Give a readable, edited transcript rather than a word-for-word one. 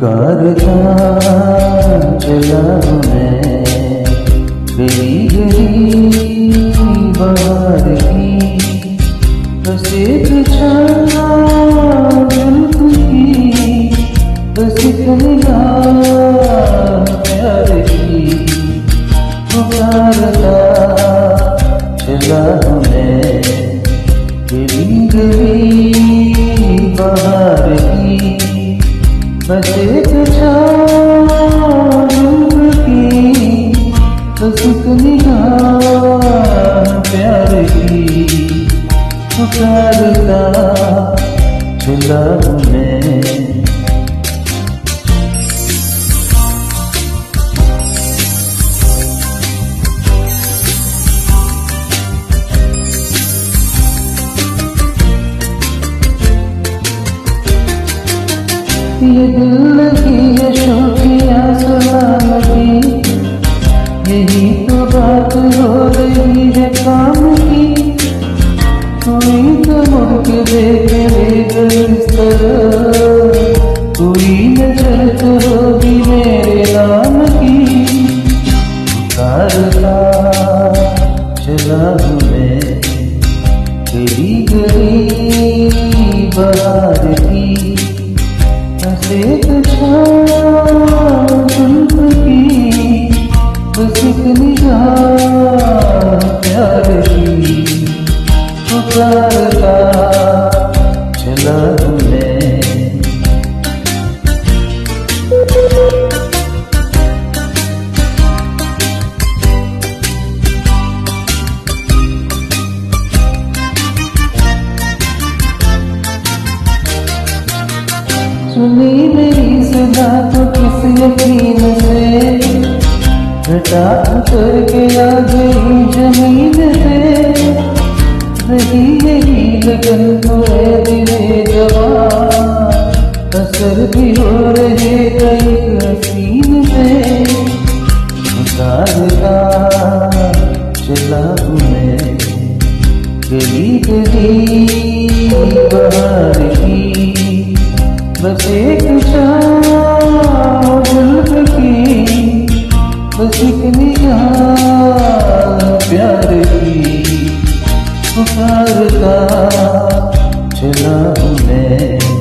पुकारता चला हूँ मैं गली गली बाहर की, बस एक छाया जुल्फ की, बस एक निगाह प्यार की। पुकारता चला हूँ मैं गली गली बाहर की, बस एक छाया जुल्फ की, बस एक निगाह प्यार की। पुकारता चला हूँ मैं। ये दिल की ये शौकिया सलामती, यही तो बात हो रही है काम की। कोई तो मुड़ के देखे इस तरह, कोई नजर तो होगी मेरे नाम की। पुकारता चला हूँ मैं गली गली बाहर की, बस एक छाया जुल्फ की, बस एक निगाह प्यार की। पुकारता चला हूँ मैं। सुनी मेरी सदा तो किस यकीन से, घटा उतर के आ गई जमीन पे। रही यही लगन तो है दिले जवान, असर भी हो रहे कई हसीन पे। पुकारता चला हूँ मैं गली गली बाहर की, बस एक छाया जुल्फ की, बस एक निगाह प्यार की। पुकारता चला हूँ मैं।